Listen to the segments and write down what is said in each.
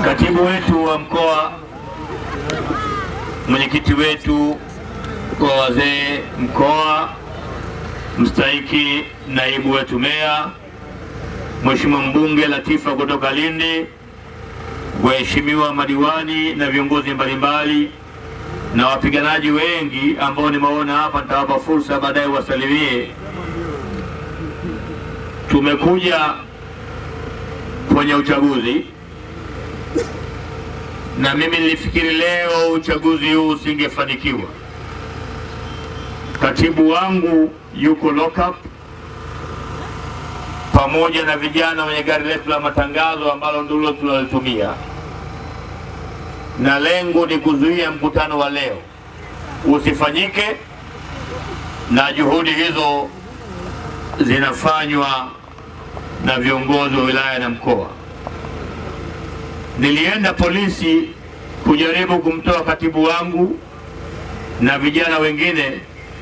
Katibu wetu wa mkoa, mwenyekiti wetu kwa wazee mkoa mstahiki, naibu wetu meya, Mheshimiwa mbunge Latifa kutoka Lindi, waheshimiwa madiwani na viongozi mbalimbali na wapiganaji wengi ambao nimeona hapa, nitawapa fursa baadaye wasalimie. Tumekuja kwenye uchaguzi na mimi nilifikiri leo uchaguzi huu usingefanikiwa. Katibu wangu yuko lock up pamoja na vijana wenye gari letu la matangazo ambalo ndilo tunalitumia, na lengo ni kuzuia mkutano wa leo usifanyike, na juhudi hizo zinafanywa na viongozi wa wilaya na mkoa. Nilienda polisi kujaribu kumtoa katibu wangu na vijana wengine.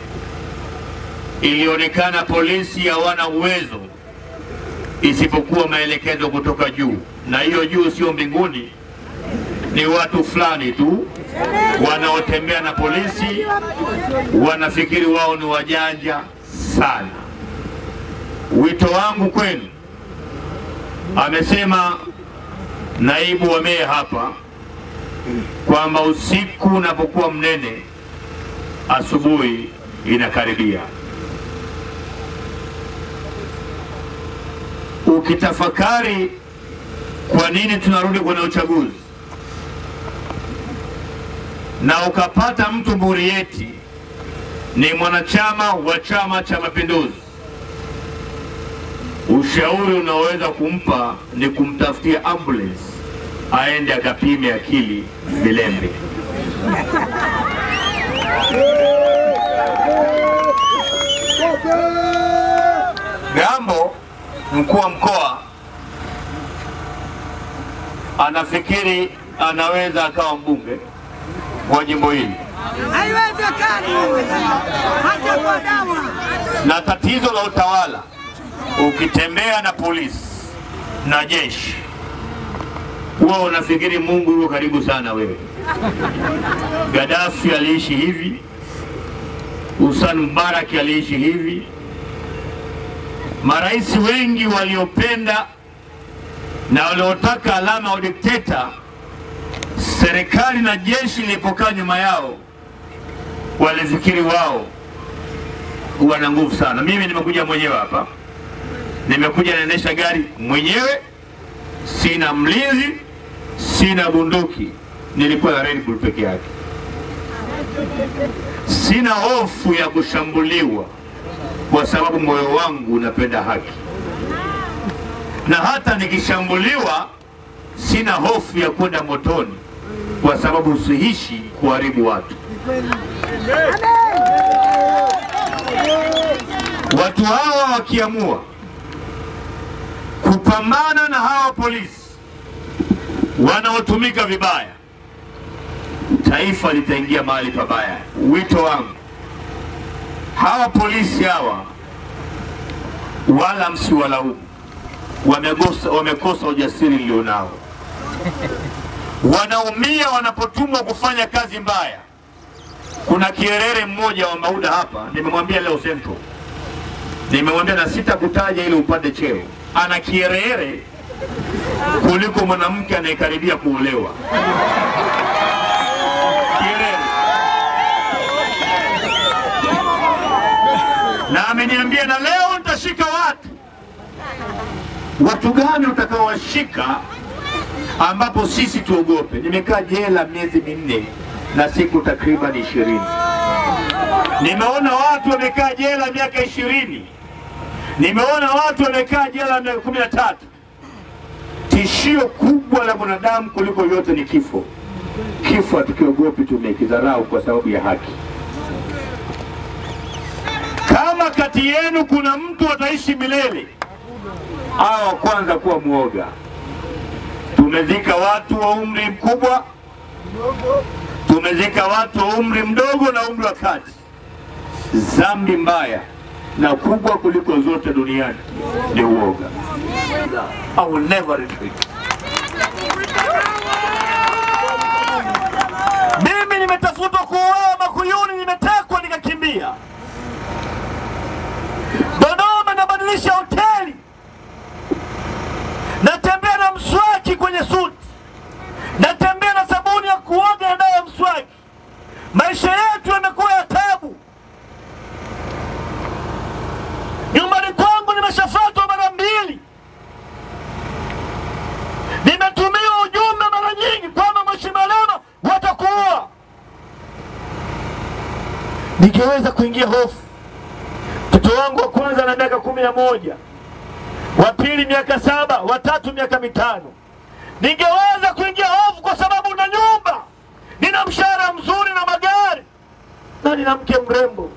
Ilionekana polisi hawana uwezo isipokuwa maelekezo kutoka juu, na hiyo juu sio mbinguni, ni watu fulani tu wanaotembea na polisi, wanafikiri wao ni wajanja sana. Wito wangu kwenu, amesema naibu wa meya hapa kwamba usiku unapokuwa mnene, asubuhi inakaribia. Ukitafakari kwa nini tunarudi kwenye uchaguzi na ukapata mtu Murieti ni mwanachama wa Chama cha Mapinduzi, ushauri unaoweza kumpa ni kumtafutia ambulance aende akapime akili Vilembe. Gambo, mkuu wa mkoa, anafikiri anaweza akawa mbunge wa jimbo hili. Haiwezekani. Hata kwa dawa. Na tatizo la utawala, ukitembea na polisi na jeshi, huwa unafikiri Mungu yuko karibu sana wewe. Gaddafi aliishi hivi, Hussein Mubarak aliishi hivi. Marais wengi waliopenda na waliotaka alama ya udikteta, serikali na jeshi lilipokaa nyuma yao, walifikiri wao wana nguvu sana. Mimi nimekuja mwenyewe hapa, nimekuja naendesha gari mwenyewe, sina mlinzi, sina bunduki, nilikuwa na Red Bull peke yake. Sina hofu ya kushambuliwa kwa sababu moyo wangu unapenda haki, na hata nikishambuliwa sina hofu ya kwenda motoni kwa sababu usiishi kuharibu watu. Watu hawa wakiamua kupambana na hawa polisi wanaotumika vibaya, taifa litaingia mahali pabaya. Wito wangu, hawa polisi hawa wala msiwalaumu, wamekosa ujasiri ulionao. Wanaumia wanapotumwa kufanya kazi mbaya. Kuna kierere mmoja wa Mauda hapa, nimemwambia leo Central, nimemwambia na sitakutaja ili upate cheo, ana kierere kuliko mwanamke anayekaribia kuolewa. Kierere. Na ameniambia na leo nitashika watu. Watu gani utakaowashika ambapo sisi tuogope? Nimekaa jela miezi minne na siku takriban 20. Nimeona watu wamekaa jela miaka 20. Nimeona watu wamekaa jela miaka 13. Tishio kubwa la mwanadamu kuliko yote ni kifo. Kifo hatukiogopi, tumekidharau kwa sababu ya haki. Kama kati yenu kuna mtu ataishi milele, hao kwanza kuwa muoga. Tumezika watu wa umri mkubwa, tumezika watu wa umri mdogo na umri wa kati. Dhambi mbaya na kubwa kuliko zote duniani ni uoga. I will never retreat. nimetafuta kuoa Makuyuni, nimetekwa nikakimbia. Dodoma nabadilisha hoteli, natembea na mswaki kwenye suti, natembea na sabuni ya kuoga na dawa ya mswaki. Maisha yetu yamekuwa ya taabu. Nyumbani kwangu nimeshafatwa mara 2. Nimetumiwa ujumbe mara nyingi kwamba Mheshimiwa Lema watakuua. Ningeweza kuingia hofu. Mtoto wangu wa kwanza na miaka 11, wa pili miaka 7, wa tatu miaka 5. Ningeweza kuingia hofu kwa sababu na nyumba, nina mshahara mzuri na magari, na nina mke mrembo.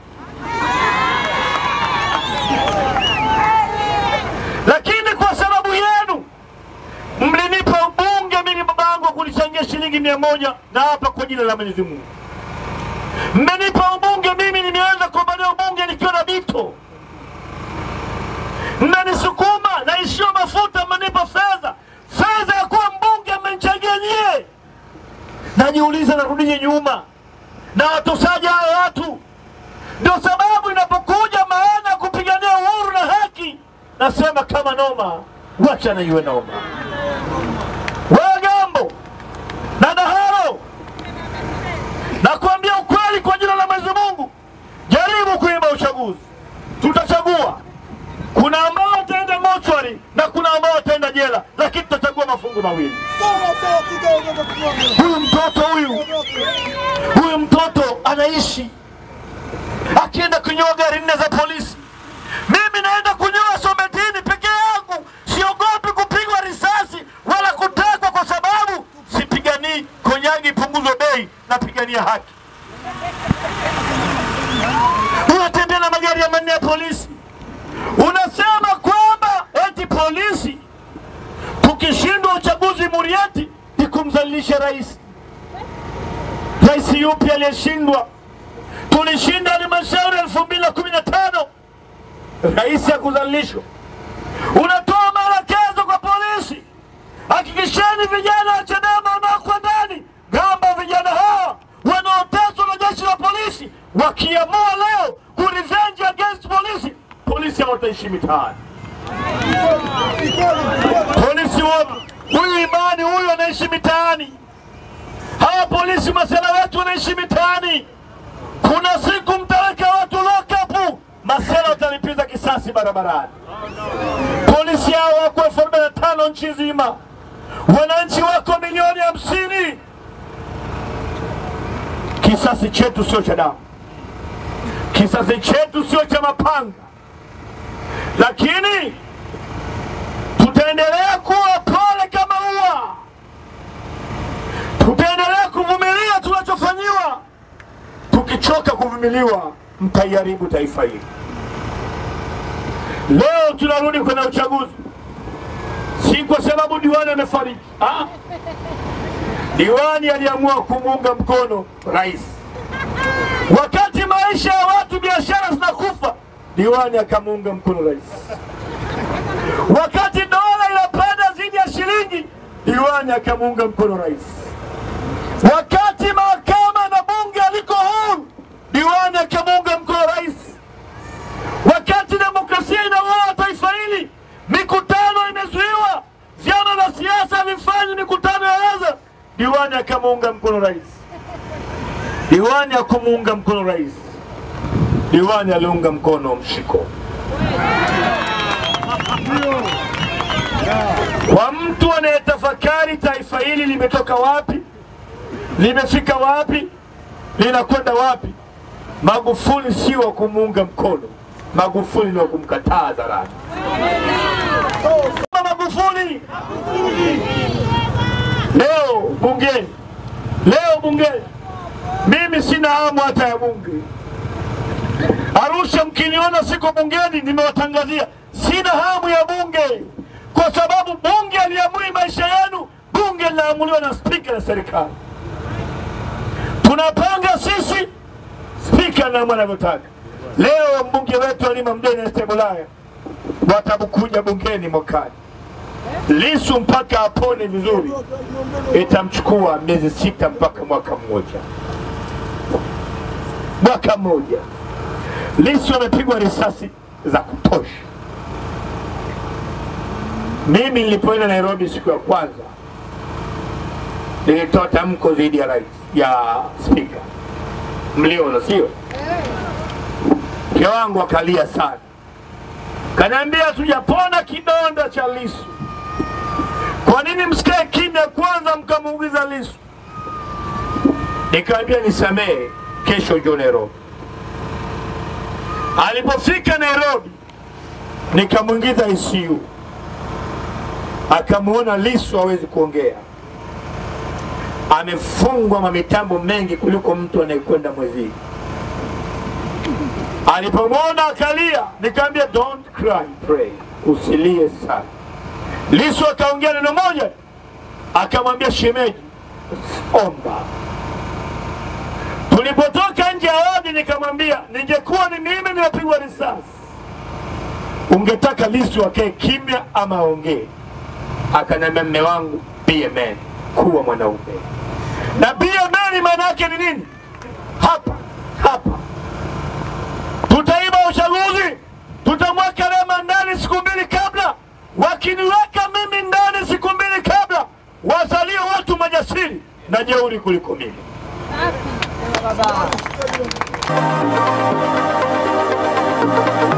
Lakini kwa sababu yenu mlinipa ubunge, mimi babangu kunichangia shilingi 100 na hapa kwa jina la Mwenyezi Mungu. Mmenipa ubunge, mimi nimeanza kugombania ubunge nikiwa na bito. Mnanisukuma naishiwa mafuta, mmenipa fedha. Fedha ya kuwa mbunge mmenichangia nyie. Najiuliza narudije nyuma? Na watosaje hao watu? Ndio sababu inapokuja maana ya kupigania uhuru na haki, nasema kama noma, wacha na iwe noma. Wagambo na Daharo, nakuambia ukweli kwa jina la Mwenyezi Mungu, jaribu kuiba uchaguzi. Tutachagua. Kuna ambao wataenda mochwari na kuna ambao wataenda jela, lakini tutachagua mafungu mawili. Huyu mtoto anaishi akienda kunyoa gari 4 za polisi. Mimi naenda kunyoa Sombetini peke yangu. Siogopi kupigwa risasi wala kutekwa kwa sababu sipigani konyagi punguzo bei, napigania haki. Unatembea na magari ya 4 ya polisi. Unasema kwamba eti polisi tukishindwa uchaguzi Murieti ni kumdhalilisha rais. Rais yupi aliyeshindwa? Tulishinda halmashauri 2015. Rais ya kudhalilishwa. Unatoa maelekezo kwa polisi, hakikisheni vijana wa Chadema wanaokuwa ndani, gamba vijana hawa wanaoteswa na jeshi la polisi, wakiamua leo kurevenge against polisi, polisi hawataishi mitaani. Polisi huyu Imani huyu anaishi mitaani. Hawa polisi masela wetu wanaishi mitaani. Kuna siku mtaweka watu lokapu, masela watalipiza kisasi barabarani. Polisi hao wako 45 nchi nzima. Wananchi wako milioni 50. Kisasi chetu sio cha damu. Kisasi chetu sio cha mapanga. Lakini tutaendelea kuwa pole kama ua. Tutaendelea kuvumilia tunachofanyiwa. Tukichoka kuvumiliwa, mtaiharibu taifa hili. Leo tunarudi kwenye uchaguzi. Si kwa sababu diwani amefariki. Diwani aliamua kumuunga mkono rais. Wakati maisha ya watu, biashara zinakufa, diwani akamuunga mkono rais. Wakati dola inapanda zidi ya shilingi, diwani akamuunga mkono rais. Wakati mahakama na bunge aliko huru, diwani akamuunga mkono rais. Wakati demokrasia inaua taifa hili, mikutano imezuiwa, vyama vya siasa vifanyi mikutano ya hadhara, diwani akamuunga mkono rais. Diwani akumuunga mkono rais, diwani aliunga mkono mshiko. Kwa mtu anayetafakari taifa hili limetoka wapi, limefika wapi, linakwenda wapi, Magufuli si wa kumuunga mkono, Magufuli ni wa kumkataa hadharani. Magufuli leo bungeni, mimi sina hamu hata ya bunge. Arusha mkiniona siko bungeni, nimewatangazia sina hamu ya bunge, kwa sababu bunge aliamuri maisha yenu. Bunge linaamuliwa na spika na serikali. Tunapanga sisi, spika na anavyotaka. Leo mbunge wetu Halima Mdee na Estebulaya watakuja bungeni mwakani. Lissu mpaka apone vizuri itamchukua miezi 6 mpaka mwaka mmoja. mwaka mmoja. Lissu amepigwa risasi za kutosha. Mimi nilipoenda Nairobi siku ya kwanza, nilitoa tamko dhidi ya rais, ya speaker. Mliona sio? Mke wangu akalia sana. Kaniambia tujapona kidonda cha Lissu. Kwa nini msikae kimya kwanza mkamuugiza Lissu? Nikamwambia nisamehe, kesho njoo Nairobi. Alipofika Nairobi nikamuingiza ICU. Akamuona Lissu hawezi kuongea. Amefungwa mamitambo mengi kuliko mtu anayekwenda mwezi. Alipomwona akalia, nikamwambia don't cry, pray. Usilie sana. Lissu akaongea neno moja, akamwambia shemeji, omba. Tulipotoka nje ya wadi nikamwambia ningekuwa ni mimi nimepigwa risasi, ungetaka Lissu akae kimya ama aongee? Akaniambia mume wangu, be a man, kuwa mwanaume. Na be a man maana yake ni nini? Hapa tutaiba uchaguzi, tutamweka Lema ndani siku 2 kabla. Wakiniweka mimi ndani siku 2 kabla, wazalie watu majasiri na jeuri kuliko mimi. Baba.